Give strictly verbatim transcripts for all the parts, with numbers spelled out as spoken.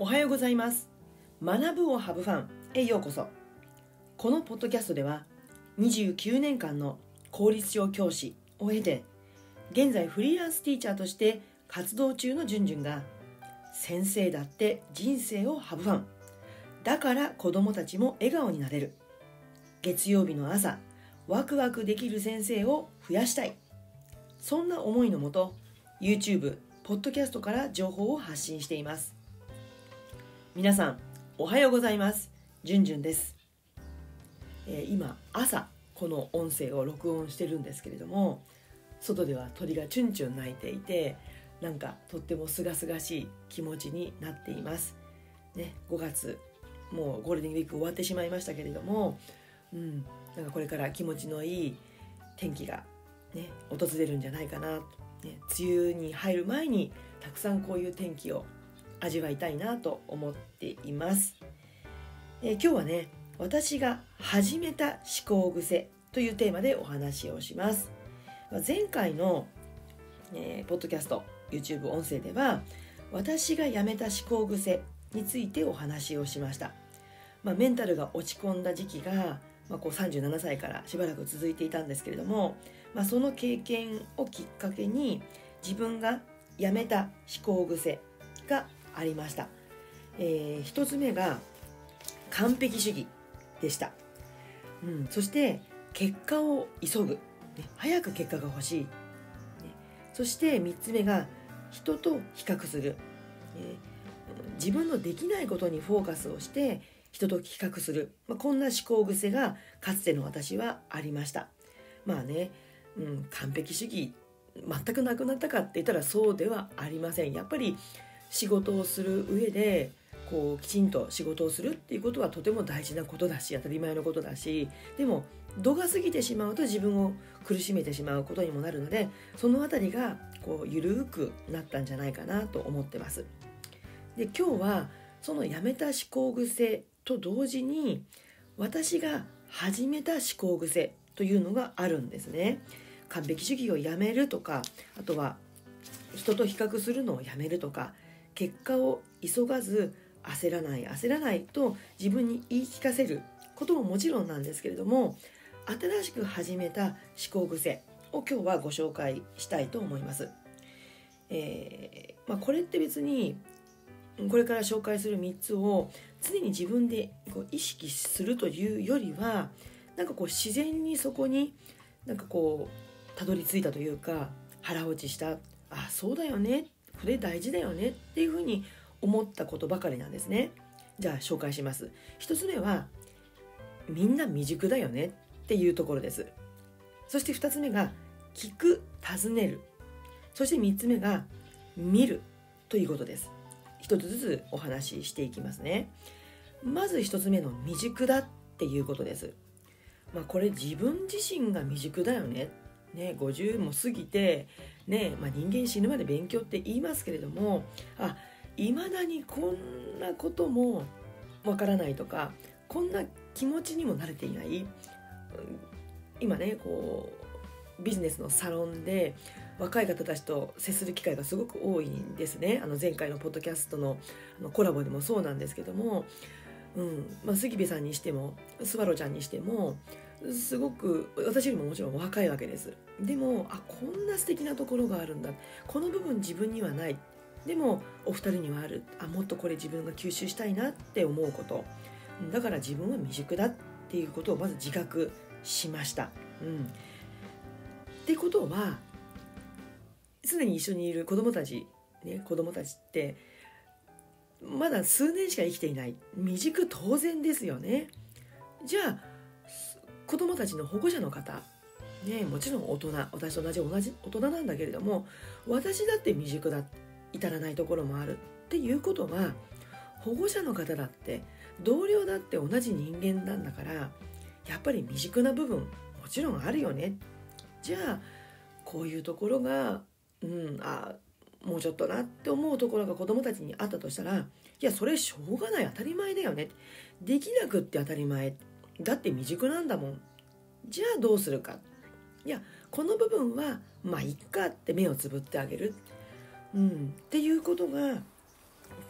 おはようございます。学ぶをハブファンへようこそ。このポッドキャストではにじゅうきゅうねんかんの公立小教師を経て、現在フリーランスティーチャーとして活動中のじゅんじゅんが、先生だって人生をハブファン、だから子どもたちも笑顔になれる、月曜日の朝ワクワクできる先生を増やしたい、そんな思いのもと YouTube、ポッドキャストから情報を発信しています。皆さんおはようございます。じゅんじゅんです。えー、今朝この音声を録音してるんですけれども、外では鳥がチュンチュン鳴いていて、なんかとってもすがすがしい気持ちになっています、ね、ごがつもうゴールデンウィーク終わってしまいましたけれども、うん、なんかこれから気持ちのいい天気が、ね、訪れるんじゃないかな、ね、梅雨に入る前にたくさんこういう天気を味わいたいなと思っています。えー、今日はね、私が始めた思考癖というテーマでお話をします。前回の、えー、ポッドキャスト、YouTube 音声では、私がやめた思考癖についてお話をしました。まあ、メンタルが落ち込んだ時期が、まあ、こうさんじゅうななさいからしばらく続いていたんですけれども、まあ、その経験をきっかけに自分がやめた思考癖がありました。えー、一つ目が完璧主義でした。うん、そして結果を急ぐ、ね、早く結果が欲しい、ね、そしてみっつめが人と比較する、ね、自分のできないことにフォーカスをして人と比較する、まあ、こんな思考癖がかつての私はありました。まあね、うん、完璧主義全くなくなったかって言ったらそうではありません。やっぱり仕事をする上でこうきちんと仕事をするっていうことはとても大事なことだし、当たり前のことだし、でも度が過ぎてしまうと自分を苦しめてしまうことにもなるので、そのあたりがこう緩くなったんじゃないかなと思ってます。で、今日はそのやめた思考癖と同時に私が始めた思考癖というのがあるんですね。完璧主義をやめるとか、あとは人と比較するのをやめるとか、結果を急がず焦らない焦らないと自分に言い聞かせることももちろんなんですけれども、新しく始めた思考癖を今日はご紹介したいと思います。えーまあ、これって別にこれから紹介するみっつを常に自分でこう意識するというよりは、なんかこう自然にそこになんかこうたどり着いたというか、腹落ちした、あ、そうだよね、これ大事だよねっていうふうに思ったことばかりなんですね。じゃあ紹介します。一つ目はみんな未熟だよねっていうところです。そして二つ目が聞く、尋ねる。そして三つ目が見るということです。一つずつお話ししていきますね。まず一つ目の未熟だっていうことです。まあこれ自分自身が未熟だよね。ね、ごじゅうも過ぎて、ね、まあ、人間死ぬまで勉強って言いますけれども、あ、未だにこんなこともわからないとか、こんな気持ちにも慣れていない。今ね、こうビジネスのサロンで若い方たちと接する機会がすごく多いんですね。あの前回のポッドキャスト の, あのコラボでもそうなんですけども、うんまあ、杉部さんにしてもスバロちゃんにしてもすごく私よりももちろん若いわけです。でも、あ、こんな素敵なところがあるんだ、この部分自分にはない、でもお二人にはある、あ、もっとこれ自分が吸収したいなって思うこと、だから自分は未熟だっていうことをまず自覚しました。うん、ってことは常に一緒にいる子どもたち、ね、子どもたちってまだ数年しか生きていない、未熟当然ですよね。じゃあ子どもたちの保護者の方、ね、もちろん大人、私と同じ同じ大人なんだけれども、私だって未熟だ、至らないところもあるっていうことは、保護者の方だって同僚だって同じ人間なんだから、やっぱり未熟な部分もちろんあるよね。じゃあこういうところが、うん、あ、もうちょっとなって思うところが子どもたちにあったとしたら、いやそれしょうがない、当たり前だよね、できなくって当たり前だって未熟なんだもん、じゃあどうするか、いやこの部分はまあいっかって目をつぶってあげる、うん、っていうことが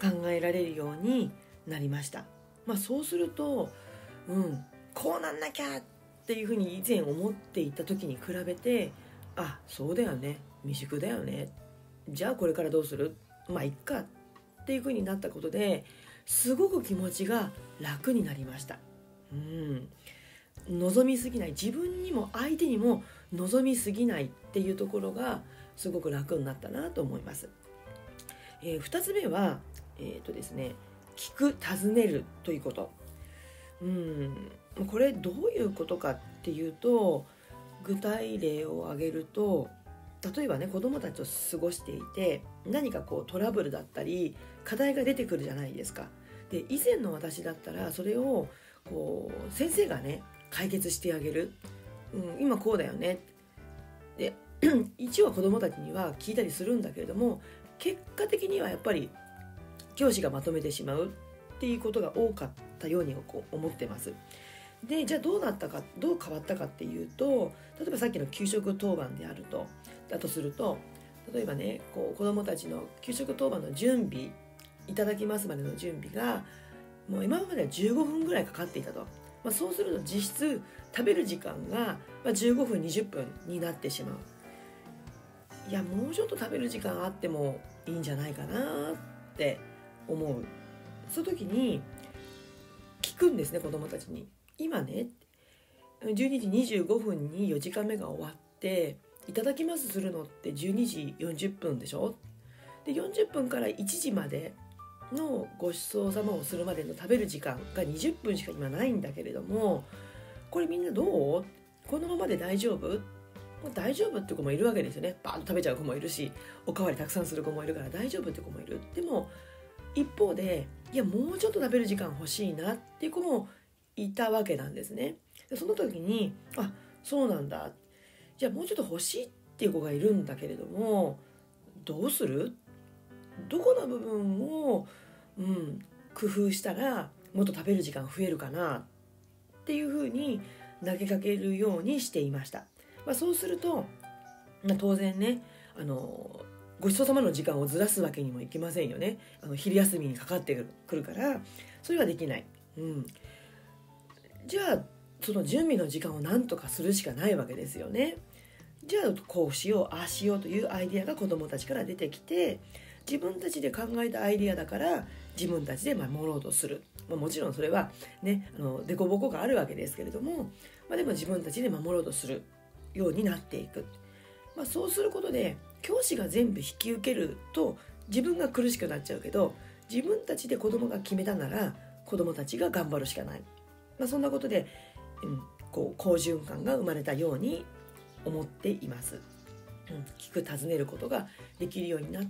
考えられるようになりました。まあ、そうすると、うん、こうなんなきゃっていうふうに以前思っていた時に比べて、あ、そうだよね、未熟だよね、じゃあこれからどうする、まあいっかっていうふうになったことですごく気持ちが楽になりました。うん、望みすぎない、自分にも相手にも望みすぎないっていうところがすごく楽になったなと思います。えー、ふたつめは、えーとですね、聞く、尋ねるということ。うん、これどういうことかっていうと、具体例を挙げると、例えばね、子どもたちと過ごしていて何かこうトラブルだったり課題が出てくるじゃないですか。で、以前の私だったらそれをこう先生がね解決してあげる、うん、今こうだよねで一応子どもたちには聞いたりするんだけれども、結果的にはやっぱり教師がまとめてしまうっていうことが多かったように思ってます。で、じゃあどうなったか、どう変わったかっていうと、例えばさっきの給食当番であるとだとすると、例えばね、こう子どもたちの給食当番の準備、いただきますまでの準備がもう今まではじゅうごふんぐらいかかっていたと、まあ、そうすると実質食べる時間がじゅうごふんにじゅっぷんになってしまう。いや、もうちょっと食べる時間あってもいいんじゃないかなって思う。その時に聞くんですね、子どもたちに。今ね、じゅうにじにじゅうごふんによじかんめが終わっていただきますするのってじゅうにじよんじゅっぷんでしょ。で、よんじゅっぷんからいちじまでのごちそうさまをするまでの食べる時間がにじゅっぷんしか今ないんだけれども、これみんなどう？このままで大丈夫？大丈夫って子もいるわけですよね。バーッと食べちゃう子もいるし、おかわりたくさんする子もいるから大丈夫って子もいる。でも一方で、いや、もうちょっと食べる時間欲しいなっていう子もいたわけなんですね。で、その時に、あ、そうなんだ、じゃあもうちょっと欲しいっていう子がいるんだけれども、どうする？どこの部分を、うん、工夫したらもっと食べる時間増えるかなっていうふうに投げかけるようにしていました。まあ、そうすると、まあ、当然ね、あのごちそうさまの時間をずらすわけにもいきませんよね。あの昼休みにかかってくるからそれはできない。うん、じゃあその準備の時間を何とかするしかないわけですよね。じゃあこうしよう、ああしようというアイデアが子どもたちから出てきて、自分たちで考えたアイデアだから自分たちで守ろうとする。まあ、もちろんそれはね、あの凸凹があるわけですけれども、まあ、でも自分たちで守ろうとするようになっていく。まあ、そうすることで教師が全部引き受けると自分が苦しくなっちゃうけど、自分たちで子どもが決めたなら子どもたちが頑張るしかない。まあ、そんなことで、うん、こう好循環が生まれたように思っています。うん、聞く、尋ねることができるようになって、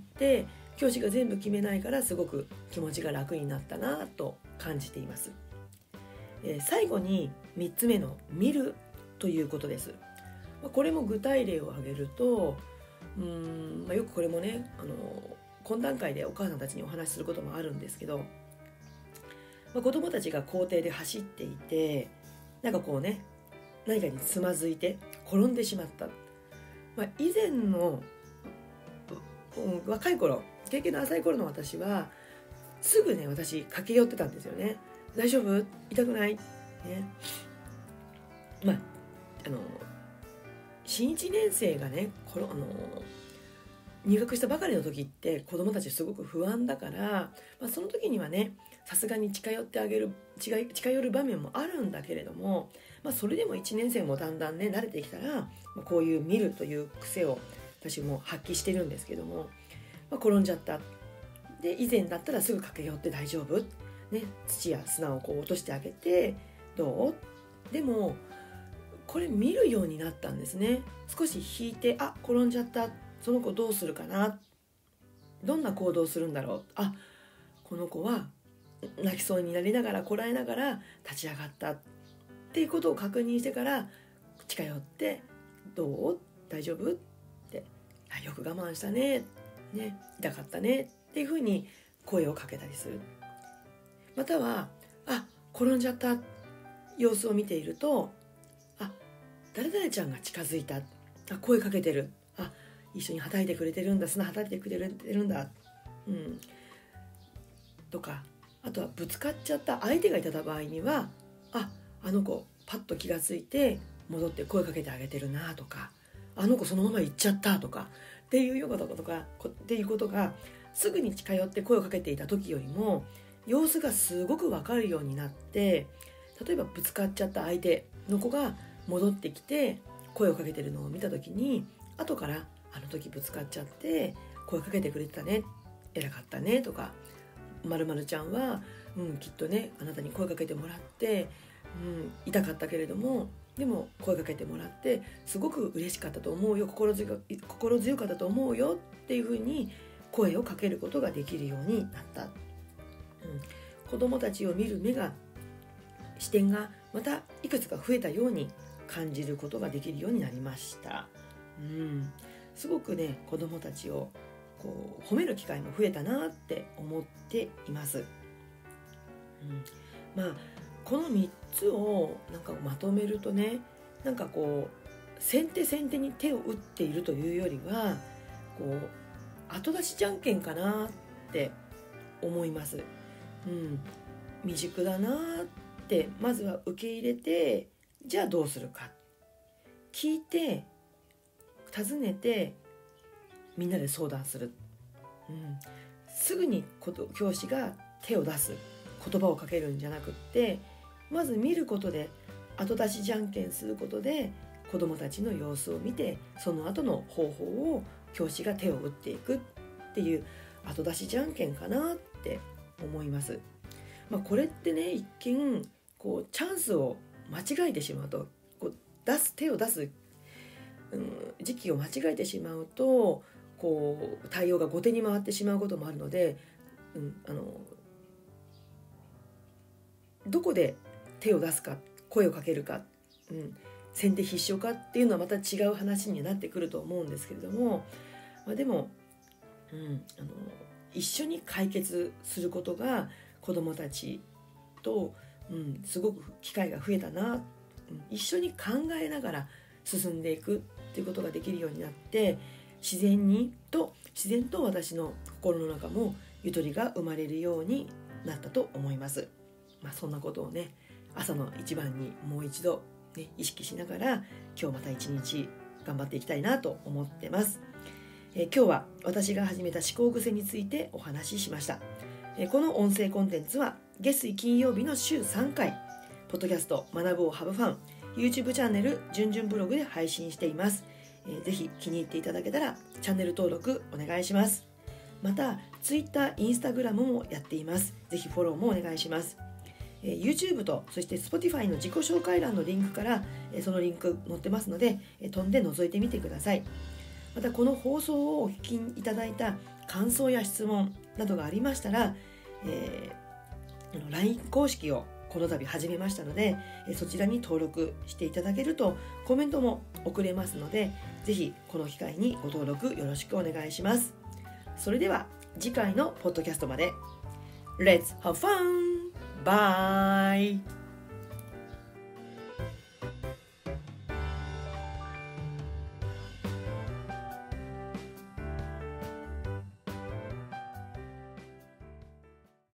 教師が全部決めないからすごく気持ちが楽になったなと感じています。えー、最後にみっつめの見るということです。まあ、これも具体例を挙げると、うーん、まあ、よくこれもね、あの懇談会でお母さんたちにお話しすることもあるんですけど、まあ、子どもたちが校庭で走っていて、なんかこうね、何かにつまずいて転んでしまった。まあ、以前の、うん、若い頃、経験の浅い頃の私はすぐね、私駆け寄ってたんですよね。大丈夫？痛くない？ね。まあ、あの新いちねん生がね、このあの入学したばかりの時って子どもたちすごく不安だから、まあ、その時にはね、さすがに近寄ってあげる近寄る場面もあるんだけれども、まあ、それでもいちねん生もだんだんね慣れてきたら、まあ、こういう見るという癖を私も発揮してるんですけども、まあ、転んじゃった。で、以前だったらすぐ駆け寄って大丈夫、ね、土や砂をこう落としてあげてどう？でもこれ見るようになったんですね。少し引いて、あ、転んじゃった、その子どうするかな、どんな行動するんだろう、あ、この子は泣きそうになりながらこらえながら立ち上がったっていうことを確認してから近寄って、どう？大丈夫？って、よく我慢したね、ね、痛かったねっていうふうに声をかけたりする。または、あ、転んじゃった様子を見ていると、あ、誰々ちゃんが近づいた、あ、声かけてる、あ、一緒にはたいてくれてるんだ、砂はたいてくれてるんだ、うん、 とか、あとはぶつかっちゃった相手がいた場合には、あ、あの子パッと気がついて戻って声かけてあげてるなとか、あの子そのまま行っちゃったとかっていうようなこととかっていうことがすぐに近寄って声をかけていた時よりも様子がすごく分かるようになって、例えばぶつかっちゃった相手の子が戻ってきて声をかけてるのを見た時に、後からあの時ぶつかっちゃって声かけてくれてたね、偉かったねとか、〇〇ちゃんは、うん、きっとねあなたに声かけてもらって、うん、痛かったけれどもでも声かけてもらってすごく嬉しかったと思うよ、心強か、心強かったと思うよっていうふうに声をかけることができるようになった、うん、子どもたちを見る目が視点がまたいくつか増えたように感じることができるようになりました、うん、すごくね子どもたちをこう褒める機会も増えたなって思っています、うん、まあこのみっつをなんかまとめるとね、なんかこう先手先手に手を打っているというよりはこう後出しじゃんけんかなって思います、うん、未熟だなってまずは受け入れて、じゃあどうするか聞いて尋ねてみんなで相談する、うん、すぐに教師が手を出す言葉をかけるんじゃなくって、まず見ることで後出しじゃんけんすることで子どもたちの様子を見て、その後の方法を教師が手を打っていくっていう後出しじゃんけんかなって思います、まあ、これってね一見こうチャンスを間違えてしまうと、こう出す手を出す、うん、時期を間違えてしまうとこう対応が後手に回ってしまうこともあるので、うん、あのどこで手を出すか声をかけるか、うん、先手必勝かっていうのはまた違う話になってくると思うんですけれども、まあ、でも、うん、あの一緒に解決することが子どもたちと、うん、すごく機会が増えたな、うん、一緒に考えながら進んでいくっていうことができるようになって、自然にと自然と私の心の中もゆとりが生まれるようになったと思います。まあ、そんなことをね朝の一番にもう一度、ね、意識しながら今日また一日頑張っていきたいなと思ってます。えー、今日は私が始めた思考癖についてお話ししました。えー、この音声コンテンツは月水金曜日の週さんかいポッドキャスト学ぶをハブファン YouTube チャンネルじゅんじゅんブログで配信しています。えー、ぜひ気に入っていただけたらチャンネル登録お願いします。また Twitter、Instagram もやっています。ぜひフォローもお願いします。えー、YouTube とそして Spotify の自己紹介欄のリンクから、えー、そのリンク載ってますので、えー、飛んで覗いてみてください。またこの放送をお聞きいただいた感想や質問などがありましたら、えー、ライン 公式をこの度始めましたので、えー、そちらに登録していただけるとコメントも送れますので、ぜひこの機会にご登録よろしくお願いします。それでは次回のポッドキャストまで Let's have fun! Bye!